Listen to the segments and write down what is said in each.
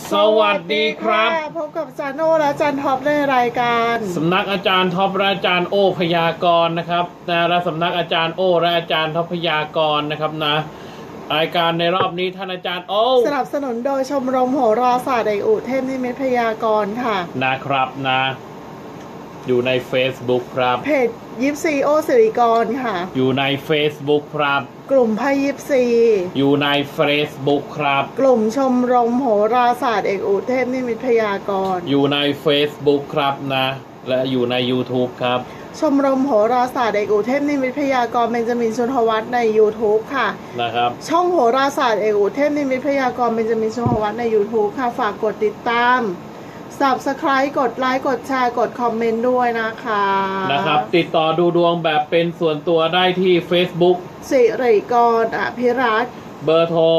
สวัสดีครับพบกับอาจารย์โอและอาจารย์ท็อปในรายการสำนักอาจารย์ท็อปและอาจารย์โอพยากรณ์นะครับและสำนักอาจารย์โอและอาจารย์ท็อปพยากรณ์นะครับนะรายการในรอบนี้ท่านอาจารย์โอสนับสนุนโดยชมรมโหราศาสตร์เอกอุเทพนิมิตพยากรณ์ค่ะนะครับนะอยู่ใน Facebook ครับเพจยิปซีโอสิริกรค่ะอยู่ใน Facebook ครับกลุ่มไพ่ยิปซีอยู่ใน Facebook ครับกลุ่มชมรมโหราศาสตร์เอกอุเทพนิมิตพยากรณ์อยู่ใน Facebook ครับนะและอยู่ใน YouTube ครับชมรมโหราศาสตร์เอกอุเทพนิมิตพยากรณ์เบญจมิน ชุนทวัฒน์ใน YouTube ค่ะนะครับช่องโหราศาสตร์เอกอุเทพนิมิตพยากรณ์เบญจมิน ชุนทวัฒน์ใน YouTube ค่ะฝากกดติดตามSubscribe กดไลค์กดแชร์กดคอมเมนต์ด้วยนะครับติดต่อดูดวงแบบเป็นส่วนตัวได้ที่ Facebook สิริกรอภิรัตน์เบอร์โทร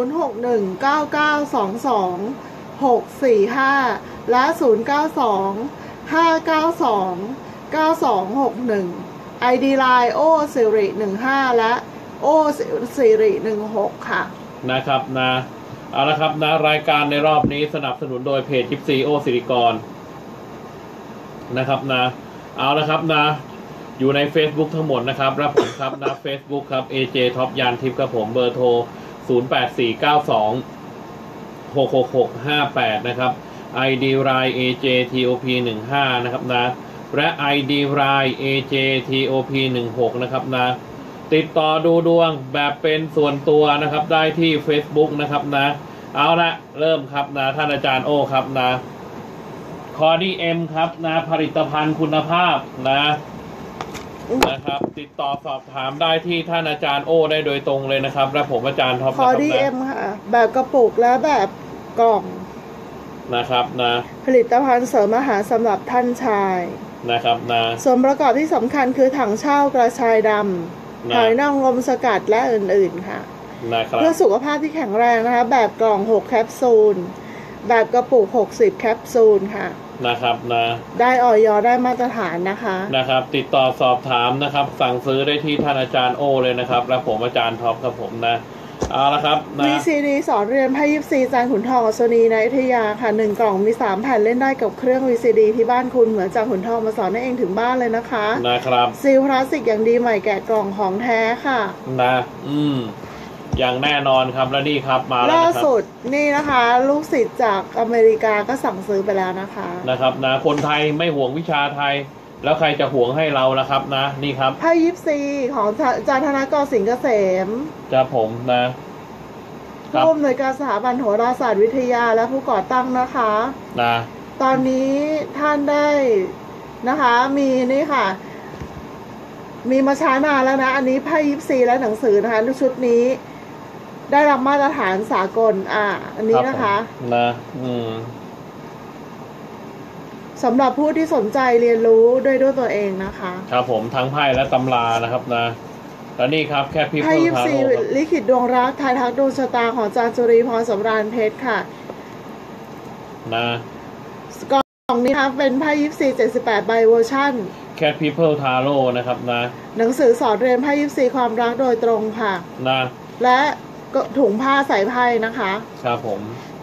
0619922645และ0925929261 ID Line โอสิริ15และโอสิริ16ค่ะนะครับนะเอาละครับนะรายการในรอบนี้สนับสนุนโดยเพจยิปซีโอสิริกรนะครับนะเอาละครับนะอยู่ใน Facebook ทั้งหมดนะครับรับผมครับนะ Facebook ครับ AJ ท็อปยานทิพย์ครับผมเบอร์โทร0849266658นะครับ ID Line AJ TOP 15นะครับนะและ ID Line AJ TOP 16นะครับนะติดต่อดูดวงแบบเป็นส่วนตัวนะครับได้ที่ Facebook นะครับนะเอาละเริ่มครับนะท่านอาจารย์โอครับนะคอดีเอ็มครับนะผลิตภัณฑ์คุณภาพนะครับติดต่อสอบถามได้ที่ท่านอาจารย์โอได้โดยตรงเลยนะครับและผมอาจารย์ท็อปคอดีเอ็มค่ะแบบกระปุกและแบบกล่องนะครับนะผลิตภัณฑ์เสริมอาหารสำหรับท่านชายนะครับนะส่วนประกอบที่สำคัญคือถังเช่ากระชายดำหอยนางรมสกัดและอื่นๆค่ะเพื่อสุขภาพที่แข็งแรงนะคะแบบกล่อง6แคปซูลแบบกระปุก60แคปซูลค่ะนะครับนะได้อย.ได้มาตรฐานนะครับติดต่อสอบถามนะครับสั่งซื้อได้ที่ท่านอาจารย์โอเลยนะครับและผมอาจารย์ท็อปครับผมนะเอาละครับนะ VCD สอนเรียนไพ่ยิปซีจานขุนทองอัศนีในอยุธยาค่ะ1กล่องมี3แผ่นเล่นได้กับเครื่อง VCD ที่บ้านคุณเหมือนจานขุนทองมาสอนให้เองถึงบ้านเลยนะครับซีลพลาสติกอย่างดีใหม่แกะกล่องของแท้ค่ะนะอย่างแน่นอนครับและนี่ครับมาแล้วล่าสุดนี่นะคะลูกศิษย์จากอเมริกาก็สั่งซื้อไปแล้วนะครับนะคนไทยไม่ห่วงวิชาไทยแล้วใครจะห่วงให้เราล่ะครับนะนี่ครับไพ่ยิปซีของอาจารย์ธนกรสิงห์เกษมจะผมนะผู้อำนวยการสถาบันโหราศาสตร์วิทยาและผู้ก่อตั้งนะคะตอนนี้ท่านได้นะคะมีนี่ค่ะมีมาช้านานแล้วนะอันนี้ไพ่ยิปซีและหนังสือนะคะชุดนี้ได้รับมาตรฐานสากลอันนี้นะคะสำหรับผู้ที่สนใจเรียนรู้ด้วยตัวเองนะคะครับผมทั้งไพ่และตำรานะครับนะแล้วนี่ครับแค่พี่ไพ่ยิปซีลิขิตดวงรักทายทักดวงชะตาของอาจารย์จุรีพรสำราญเพชรค่ะกล่องนี้ครับเป็นไพ่ยิปซี78ใบเวอร์ชั่นแค่People Tarotนะครับนะหนังสือสอนเรียนไพ่ยิปซีความรักโดยตรงค่ะและถุงผ้าใส่ไพ่นะคะครับผม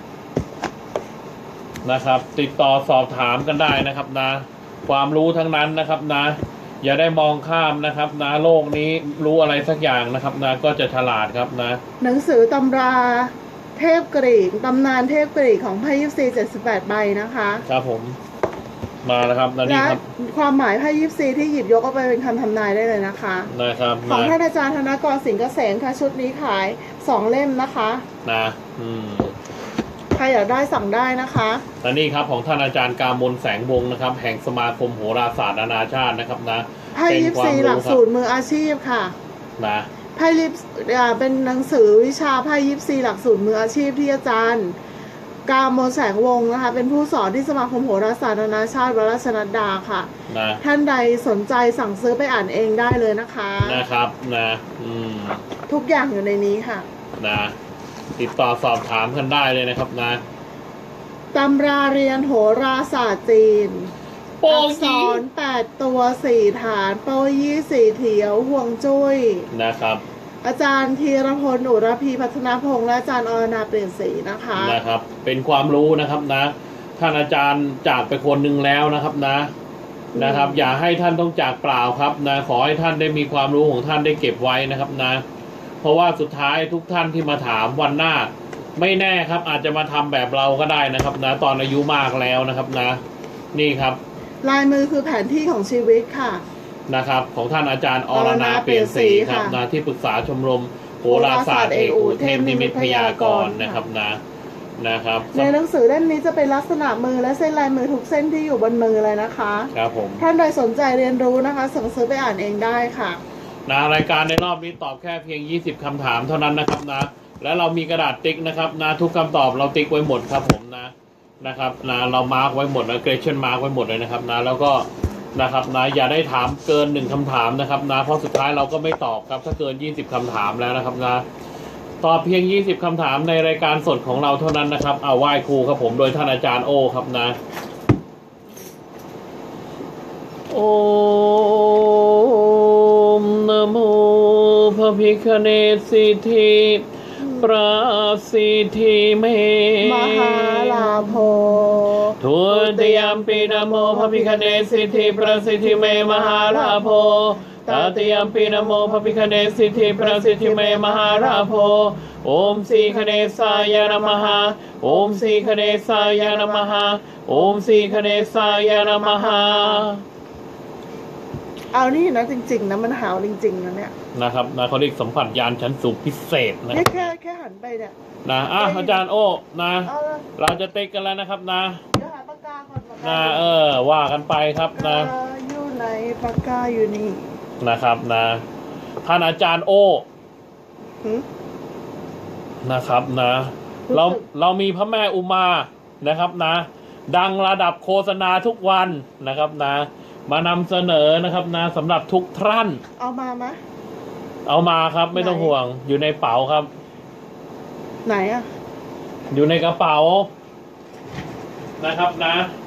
นะครับติดต่อสอบถามกันได้นะครับนะความรู้ทั้งนั้นนะครับนะอย่าได้มองข้ามนะครับนะโลกนี้รู้อะไรสักอย่างนะครับนะก็จะฉลาดครับนะหนังสือตำราเทพกรีกตำนานเทพกรีกของไพ่ยิปซี78ใบนะคะครับผมมาแล้วครับและความหมายไพ่ยิปซีที่หยิบยกเอาไปเป็นคำทำนายได้เลยนะครับของท่านอาจารย์ธนกรสิงห์เกษมค่ะชุดนี้ขาย2เล่มนะคะใครอยากได้สั่งได้นะคะและนี่ครับของท่านอาจารย์กามลแสงวงศ์นะครับแห่งสมาคมโหราศาสตร์นานาชาตินะครับนะไพ่ยิปซีหลักสูตรมืออาชีพค่ะไพ่ยิปเป็นหนังสือวิชาไพ่ยิปซีหลักสูตรมืออาชีพที่อาจารย์กามลแสงวงศ์นะคะเป็นผู้สอนที่สมาคมโหราศาสตร์นานาชาติวราชนัดดาค่ะท่านใดสนใจสั่งซื้อไปอ่านเองได้เลยนะคะนะครับทุกอย่างอยู่ในนี้ค่ะติดต่อสอบถามกันได้เลยนะครับนะตำราเรียนโหราศาสตร์จีนอักษร8ตัว4ฐานโปยี่4เถียวห่วงจุ้ยนะครับอาจารย์ธีรพลอุรพีพัฒนาพงษ์และอาจารย์อรนาเปลี่ยนสีนะคะนะครับเป็นความรู้นะครับนะท่านอาจารย์จากไปคนหนึ่งแล้วนะครับนะครับอย่าให้ท่านต้องจากเปล่าครับนะขอให้ท่านได้มีความรู้ของท่านได้เก็บไว้นะครับนะเพราะว่าสุดท้ายทุกท่านที่มาถามวันหน้าไม่แน่ครับอาจจะมาทำแบบเราก็ได้นะครับนะตอนอายุมากแล้วนะครับนะนี่ครับลายมือคือแผนที่ของชีวิตค่ะนะครับของท่านอาจารย์อรนาเปลี่ยนสีครับนะที่ปรึกษาชมรมโหราศาสตร์เออุเทพนิมิตพยากรณ์นะครับนะครับในหนังสือเล่มนี้จะเป็นลักษณะมือและเส้นลายมือทุกเส้นที่อยู่บนมือเลยนะคะครับผมท่านใดสนใจเรียนรู้นะคะสั่งซื้อไปอ่านเองได้ค่ะรายการในรอบนี้ตอบแค่เพียง20คำถามเท่านั้นนะครับนะและเรามีกระดาษติ๊กนะครับนะทุกคำตอบเราติ๊กไว้หมดครับผมนะครับเรามาร์กไว้หมดนะquestion markไว้หมดเลยนะครับแล้วก็นะครับอย่าได้ถามเกิน1คำถามนะครับเพราะสุดท้ายเราก็ไม่ตอบครับถ้าเกิน20คำถามแล้วนะครับตอบเพียง20คำถามในรายการสดของเราเท่านั้นนะครับเอาไหว้ครูครับผมโดยท่านอาจารย์โอครับโอมนะโมพระพิฆเนศสิทธิประสิทธิเมมหาลาโภทุติยมปีนะโมพระพิฆเนศสิทธิประสิทธิเมมหาลาโภตติยมปีนะโมพระพิฆเนศสิทธิประสิทธิเมมหาลาโภโอมสีคเนศายะนะมหาโอมสีคเนศายะนะมหาโอมสีคเนศายะนะมหาเอานี่นะจริงๆนะมันหาวจริงๆนะเนี่ยนะครับเขาเรียกสัมผัสญาณชั้นสูงพิเศษนะแค่หันไปเนี่ยอาจารย์โอ้เราจะติ๊กกันแล้วนะครับเดี๋ยวหาปากกาก่อนว่ากันไปครับอยู่ไหนปากกาอยู่นี่นะครับท่านอาจารย์โอนะครับเรามีพระแม่อุมานะครับดังระดับโฆษณาทุกวันนะครับมานำเสนอนะครับสำหรับทุกท่านเอามาไหมเอามาครับไม่ต้องห่วงอยู่ในเป๋าครับไหนอะอยู่ในกระเป๋านะครับ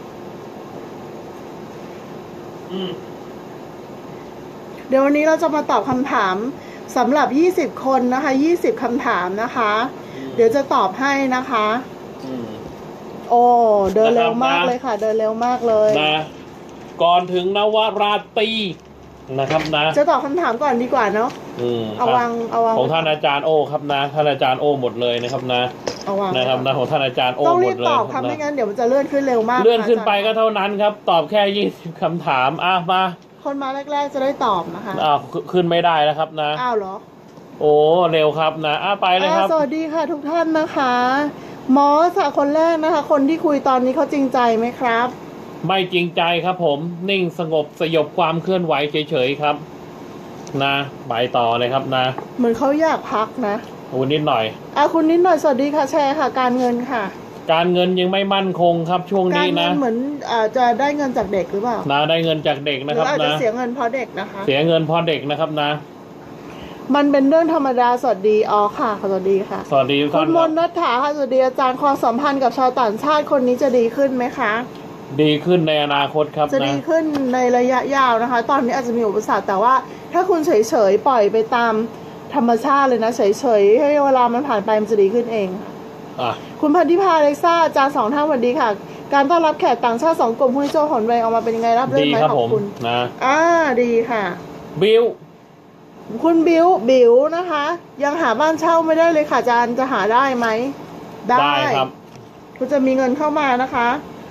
เดี๋ยววันนี้เราจะมาตอบคำถามสำหรับ20คนนะคะ20คำถามนะคะเดี๋ยวจะตอบให้นะคะโอ้เดินเร็วมากเลยค่ะเดินเร็วมากเลยก่อนถึงนวราตรีนะครับจะตอบคำถามก่อนดีกว่าเนาะเอาวางของท่านอาจารย์โอครับท่านอาจารย์โอหมดเลยนะครับเอาวางนะครับของท่านอาจารย์โอหมดเลยต้องรีบตอบครับไม่งั้นเดี๋ยวมันจะเลื่อนขึ้นเร็วมากเลื่อนขึ้นไปก็เท่านั้นครับตอบแค่20คำถามมาคนมาแรกๆจะได้ตอบนะคะขึ้นไม่ได้แล้วครับอ้าวเหรอโอ้เร็วครับไปเลยครับสวัสดีค่ะทุกท่านนะคะมอสคนแรกนะคะคนที่คุยตอนนี้เขาจริงใจไหมครับไม่จริงใจครับผมนิ่งสงบสยบความเคลื่อนไหวเฉยๆครับไปต่อเลยครับเหมือนเขาอยากพักนะคุณนิดหน่อยคุณนิดหน่อยสวัสดีค่ะแชร์ค่ะการเงินค่ะการเงินยังไม่มั่นคงครับช่วงนี้นะเหมือนจะได้เงินจากเด็กหรือเปล่าได้เงินจากเด็กนะครับอาจจะเสียเงินเพราะเด็กนะคะเสียเงินเพราะเด็กนะครับมันเป็นเรื่องธรรมดาสวัสดีค่ะสวัสดีค่ะสวัสดีคุณมนต์นัทถาค่ะสวัสดีอาจารย์ความสัมพันธ์กับชาวต่างชาติคนนี้จะดีขึ้นไหมคะดีขึ้นในอนาคตครับจะดีขึ้นในระยะยาวนะคะตอนนี้อาจจะมีอุปสรรคแต่ว่าถ้าคุณเฉยๆปล่อยไปตามธรรมชาติเลยนะเฉยๆให้เวลามันผ่านไปมันจะดีขึ้นเองคุณพันธิพาเล็กซ่าอาจารย์2ท่านสวัสดีค่ะการต้อนรับแขกต่างชาติ2กลุ่มผู้โจหนแรงออกมาเป็นยังไงรับเรื่องไหมขอบคุณดีค่ะบิวคุณบิวนะคะยังหาบ้านเช่าไม่ได้เลยค่ะอาจารย์จะหาได้ไหมได้ครับคุณจะมีเงินเข้ามานะคะ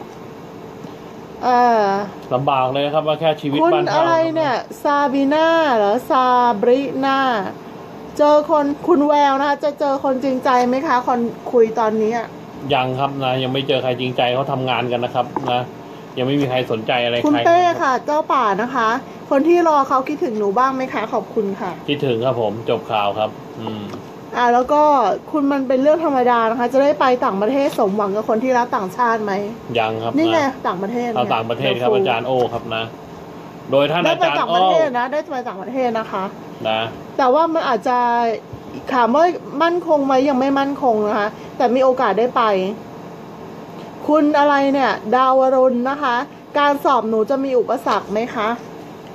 ลำบากเลยครับว่าแค่ชีวิตบ้านเช่าคุณอะไรเนี่ยซาบีน่าหรือซาบริน่าเจอคนคุณแววนะคะจะเจอคนจริงใจไหมคะคนคุยตอนนี้ยังครับยังไม่เจอใครจริงใจเขาทำงานกันนะครับยังไม่มีใครสนใจอะไรคุณเป้ค่ะเจ้าป่านะคะคนที่รอเขาคิดถึงหนูบ้างไหมคะขอบคุณค่ะคิดถึงครับผมจบข่าวครับแล้วก็คุณมันเป็นเรื่องธรรมดานะคะจะได้ไปต่างประเทศสมหวังกับคนที่รักต่างชาติไหมยังครับนี่ไงต่างประเทศต่างประเทศครับอาจารย์โอครับโดยท่านอาจารย์โอได้ไปต่างประเทศนะได้ไปต่างประเทศนะคะแต่ว่ามันอาจจะถามว่ามั่นคงไหมยังไม่มั่นคงนะคะแต่มีโอกาสได้ไปคุณอะไรเนี่ยดาวรุณนะคะการสอบหนูจะมีอุปสรรคไหมคะ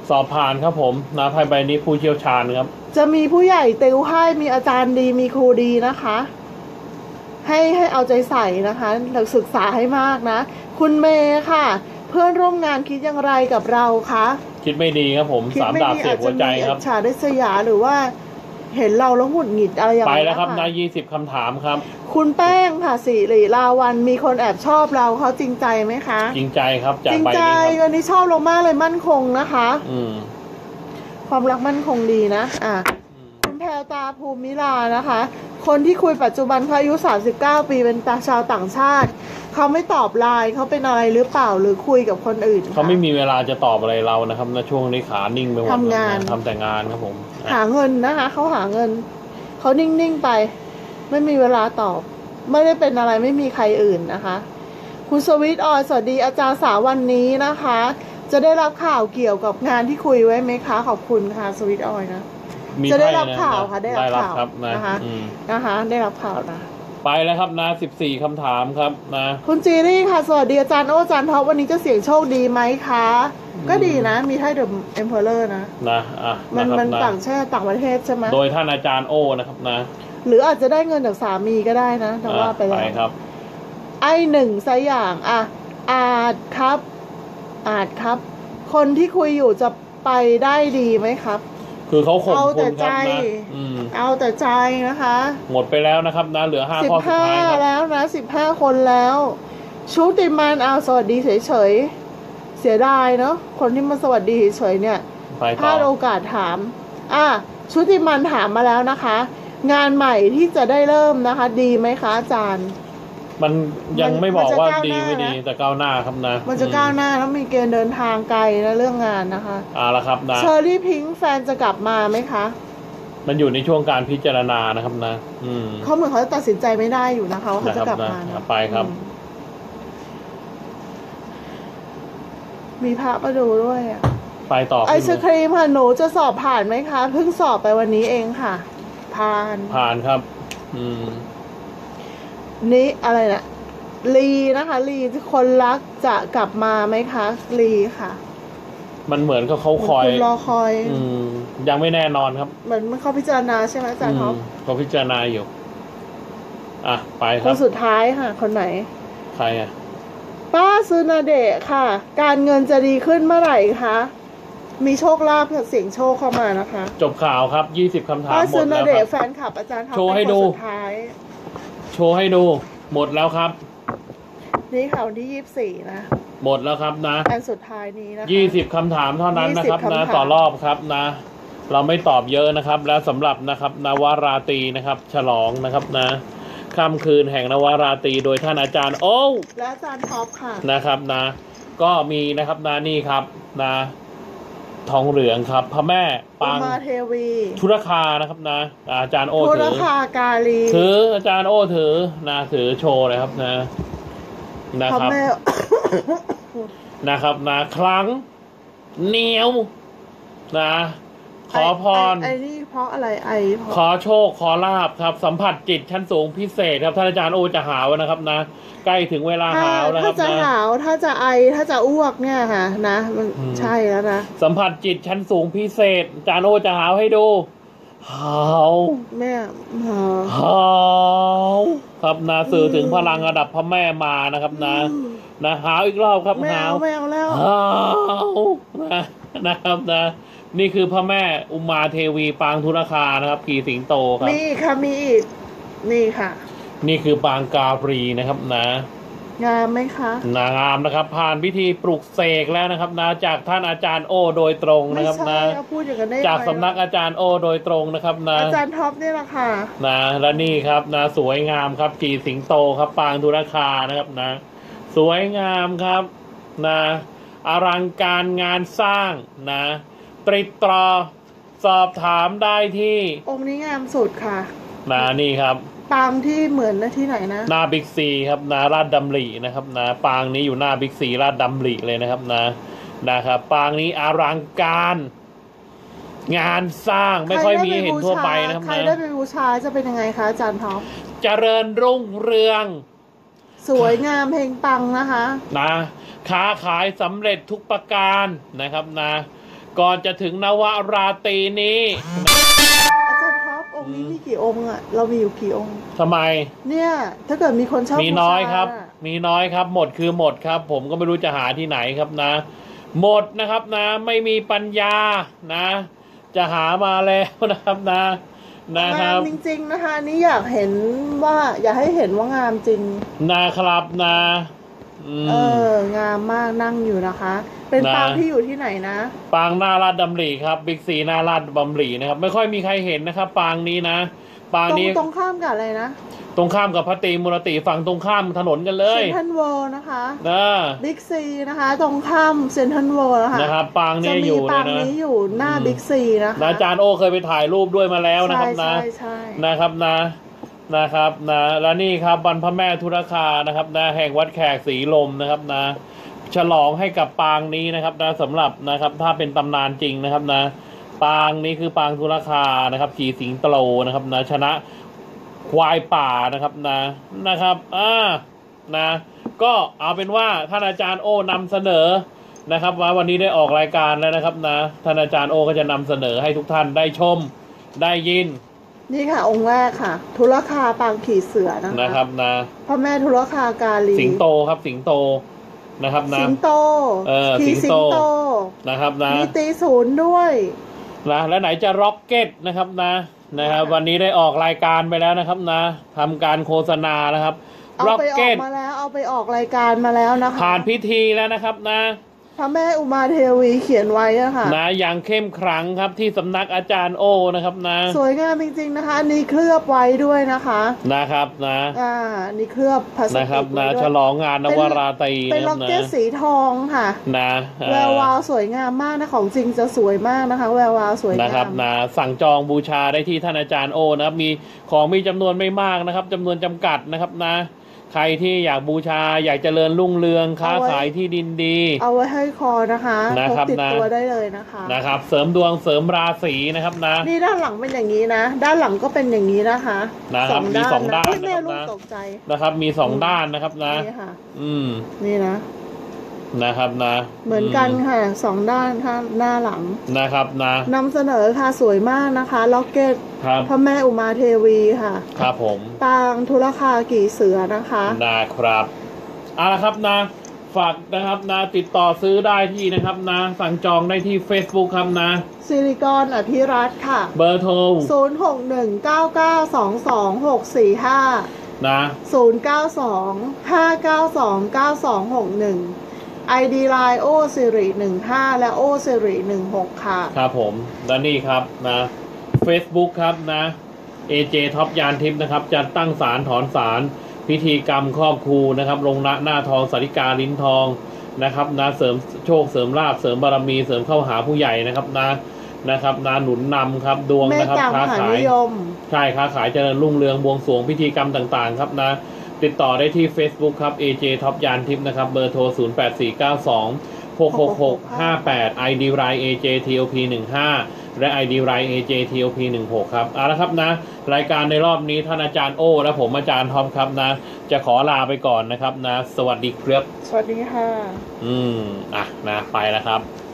สอบผ่านครับผมนะไพ่ใบนี้ผู้เชี่ยวชาญครับจะมีผู้ใหญ่ติวให้มีอาจารย์ดีมีครูดีนะคะ ให้เอาใจใส่นะคะศึกษาให้มากนะคุณเมย์ค่ะ เพื่อนร่วมงานคิดอย่างไรกับเราคะคิดไม่ดีครับผมสามดาบเสียบหัวใจครับฉาได้สยาหรือว่าเห็นเราแล้วหงุดหงิดอะไรอย่างไปนี้แล้วครับนะ20 คำถามครับคุณแป้งค่ะสิริลาวันมีคนแอบชอบเราเขาจริงใจไหมคะจริงใจครับจากใบนี้ครับจริงใจวันนี้ชอบเรามากเลยมั่นคงนะคะความรักมั่นคงดีนะคุณแพรวตาภูมิลานะคะ คนที่คุยปัจจุบันเขาอายุ39 ปีเป็นชาวต่างชาติเขาไม่ตอบไลน์เขาเป็นอะไรหรือเปล่าหรือคุยกับคนอื่นเขาไม่มีเวลาจะตอบอะไรเรานะครับในช่วงนี้ขานิ่งไปหมดทำงานทำแต่งานครับผมหาเงินนะคะเขาหาเงินเขานิ่งๆไปไม่มีเวลาตอบไม่ได้เป็นอะไรไม่มีใครอื่นนะคะคุณสวิตออยสวัสดีอาจารย์สาววันนี้นะคะจะได้รับข่าวเกี่ยวกับงานที่คุยไว้ไหมคะขอบคุณค่ะสวิตออยนะจะได้รับข่าวค่ะได้รับข่าวนะคะได้รับข่าวนะไปแล้วครับนะ14 คำถามครับนะคุณจีรี่ค่ะสวัสดีอาจารย์โออาจารย์ท็อปวันนี้จะเสี่ยงโชคดีไหมคะก็ดีนะมีให้เดอะเอ็มเพอเรอร์นะมันต่างชาติต่างประเทศใช่ไหมโดยท่านอาจารย์โอนะครับนะหรืออาจจะได้เงินจากสามีก็ได้นะแต่ว่าไปแล้วครับ 1 สักอย่างอาจครับคนที่คุยอยู่จะไปได้ดีไหมครับคือเขาข่มคุณครับนะเอาแต่ใจนะคะหมดไปแล้วนะครับนะเหลือ5 ข้อสุดท้ายครับแล้วนะ15 คนแล้วชุติมันเอาสวัสดีเฉยๆเสียดายเนาะคนที่มาสวัสดีเฉยๆเนี่ยพลาดโอกาสถามชุติมันถามมาแล้วนะคะงานใหม่ที่จะได้เริ่มนะคะดีไหมคะอาจารย์มันยังไม่บอกว่าดีไม่ดีแต่ก้าวหน้าครับนะมันจะก้าวหน้าแล้วมีเกณฑ์เดินทางไกลนะเรื่องงานนะคะละครับนะเชอร์รี่พิงค์แฟนจะกลับมาไหมคะมันอยู่ในช่วงการพิจารณานะครับนะเขาเหมือนเขาตัดสินใจไม่ได้อยู่นะคะว่าเขาจะกลับมาไปครับมีพระมาดูด้วยไปต่อไอศครีมค่ะหนูจะสอบผ่านไหมคะเพิ่งสอบไปวันนี้เองค่ะผ่านครับนี่อะไรนะลีนะคะลีคนรักจะกลับมาไหมคะลีค่ะมันเหมือนเขาคอยรอคอยยังไม่แน่นอนครับเหมือนเขาพิจารณาใช่ไหมอาจารย์ท็อปเขาพิจารณาอยู่ไปครับคนสุดท้ายค่ะคนไหนใครป้าซูนาเดะค่ะการเงินจะดีขึ้นเมื่อไหร่คะมีโชคลาภเสียงโชคเข้ามานะคะจบข่าวครับ20 คำถามหมดแล้วครับป้าซูนาเดะแฟนคลับอาจารย์ท็อปโชว์ให้ดูโชว์ให้ดูหมดแล้วครับนี่ค่ะวันที่24นะหมดแล้วครับนะอันสุดท้ายนี้นะคะ 20 คำถามเท่านั้นนะครับนะต่อรอบครับนะเราไม่ตอบเยอะนะครับแล้วสำหรับนะครับนวราตรีนะครับฉลองนะครับนะค่ำคืนแห่งนวราตรีโดยท่านอาจารย์โอ้และอาจารย์ท็อปค่ะนะครับนะก็มีนะครับนะนี่ครับนะทองเหลืองครับพระแม่ปางมาเทวีธุรคานะครับนะอาจารย์โอถือธุรคากาลีถืออาจารย์โอถือนะถือโชว์เลยครับนะครับนะครับนะครั้งเหนียวนะขอพรไอ้นี่เพราะอะไรขอโชคขอลาภครับสัมผัสจิตชั้นสูงพิเศษครับท่านอาจารย์โอจะหาวนะครับนะใกล้ถึงเวลาหาวแล้วครับถ้าจะหาวถ้าจะถ้าจะอ้วกเนี่ยค่ะนะมันใช่แล้วนะสัมผัสจิตชั้นสูงพิเศษอาจารย์โอจะหาวให้ดูหาวแม่หาวครับนะสื่อถึงพลังระดับพระแม่มานะครับนะหาวอีกรอบครับหาวไม่เอาแล้วหาวนะครับนะนี่คือพระแม่อุมาเทวีปางธุรคานะครับขี่สิงโตครับมีค่ะมีอีกนี่ค่ะนี่คือปางกาปรีนะครับนะงามไหมคะงามนะครับผ่านพิธีปลุกเสกแล้วนะครับนะจากท่านอาจารย์โอโดยตรงนะครับนะจากสำนักอาจารย์โอโดยตรงนะครับนะอาจารย์ท็อปนี่แหละค่ะนะและนี่ครับนะสวยงามครับขี่สิงโตครับปางธุรคานะครับนะสวยงามครับนะอลังการงานสร้างนะตริตรอสอบถามได้ที่องค์นี้งามสุดค่ะนี่ครับปางที่เหมือนที่ไหนนะหน้าบิ๊กซีครับราชดำรินะครับปางนี้อยู่หน้าบิ๊กซีราชดำริเลยนะครับนะครับปางนี้อลังการงานสร้างไม่ค่อยมีเห็นทั่วไปนะครับใครได้ไปบูชาจะเป็นยังไงคะอาจารย์ท็อปเจริญรุ่งเรืองสวยงามเพลงปังนะคะค้าขายสำเร็จทุกประการนะครับก่อนจะถึงนวราตรีนี้อาจารย์ครับองค์นี้มีกี่องค์อะเรามีอยู่กี่องค์ทำไมเนี่ยถ้าเกิดมีคนชอบมีน้อยครับมีน้อยครับหมดคือหมดครับ ผมก็ไม่รู้จะหาที่ไหนครับนะ หมดนะครับนะไม่มีปัญญานะ จะหามาแล้วนะครับนะครับจริงๆนะคะนี่อยากเห็นว่าอยากให้เห็นว่างามจริงนะครับนะงามมากนั่งอยู่นะคะ เป็นปางที่อยู่ที่ไหนนะปางหน้าลาดดำริครับบิ๊กซีหน้าลาดดำรินะครับไม่ค่อยมีใครเห็นนะครับปางนี้นะปางนี้ตรงข้ามกับอะไรนะตรงข้ามกับพระตรีมูรติฝั่งตรงข้ามถนนกันเลยเซ็นทรัลเวิลด์นะคะบิ๊กซีนะคะตรงข้ามเซ็นทรัลเวิลด์นะครับปางนี้อยู่ปางนี้อยู่หน้าบิ๊กซีนะคะอาจารย์โอเคยไปถ่ายรูปด้วยมาแล้วนะครับนะครับนะครับและนี่ครับบรรพแม่ธุรคานะครับแห่งวัดแขกศรีลมนะครับฉลองให้กับปางนี้นะครับสำหรับนะครับถ้าเป็นตำนานจริงนะครับปางนี้คือปางธุรคานะครับขี่สิงโตนะครับชนะควายป่านะครับนะครับก็เอาเป็นว่าท่านอาจารย์โอนำเสนอนะครับว่าวันนี้ได้ออกรายการแล้วนะครับท่านอาจารย์โอก็จะนำเสนอให้ทุกท่านได้ชมได้ยินนี่ค่ะองค์แรกค่ะธุรคาปางขี่เสือนะครับพระแม่ธุรคากาลีสิงโตครับสิงโตนะครับสิงโตขี่สิงโตนะครับมีตีศูนย์ด้วยและไหนจะร็อกเก็ตนะครับนะครับวันนี้ได้ออกรายการไปแล้วนะครับทำการโฆษณานะครับร็อกเก็ตมาแล้วเอาไปออกรายการมาแล้วนะคะผ่านพิธีแล้วนะครับพระแม่อุมาเทวีเขียนไว้ค่ะอย่างเข้มขลังครับที่สำนักอาจารย์โอนะครับสวยงามจริงๆนะคะนี่เคลือบไว้ด้วยนะคะนะครับนี่เคลือบพลาสติกนะครับฉลองงานนวราตรีเป็นล็อกเก็ตสีทองค่ะแวววาวสวยงามมากนะของจริงจะสวยมากนะคะแวววาวสวยงามนะครับสั่งจองบูชาได้ที่ท่านอาจารย์โอนะครับมีของมีจำนวนไม่มากนะครับจำนวนจำกัดนะครับใครที่อยากบูชาอยากเจริญรุ่งเรืองค้าขายที่ดินดีเอาไว้ให้คอนะคะพกติดตัวได้เลยนะครับเสริมดวงเสริมราศีนะครับนี่ด้านหลังเป็นอย่างนี้นะด้านหลังก็เป็นอย่างนี้นะคะมีสองด้านนะครับมีสองด้านนะครับนี่ค่ะนี่นะครับเหมือนกันค่ะสองด้านค่ะหน้าหลังนะครับนำเสนอค่ะสวยมากนะคะล็อกเก็ตพระแม่อุมาเทวีค่ะครับผมปางธุรคากี่เสือนะคะนะครับเอาละครับฝากนะครับติดต่อซื้อได้ที่นะครับสั่งจองได้ที่ Facebook ครับสิริกรอภิรัตน์ค่ะเบอร์โทร 061992264509259292261ID Line โอสิริ15และโอสิริ16ค่ะครับผมและนี่ครับFacebook ครับAJ ท็อปยานทิพย์นะครับจะตั้งศาลถอนศาลพิธีกรรมครอบครูนะครับลงหน้าทองสาริกาลิ้นทองนะครับเสริมโชคเสริมลาภเสริมบารมีเสริมเข้าหาผู้ใหญ่นะครับนะครับหนุนนำครับดวงนะครับค้าขายใช่ค้าขายเจริญรุ่งเรืองบวงสรวงพิธีกรรมต่างๆครับติดต่อได้ที่ Facebook ครับ AJ ท็อปยานทิพย์นะครับเบอร์โทร0849266658 ID Line AJ TOP 15และ ID Line AJ TOP 16ครับเอาละครับรายการในรอบนี้ท่านอาจารย์โอและผมอาจารย์ทอมครับจะขอลาไปก่อนนะครับสวัสดีครับสวัสดีค่ะไปแล้วครับ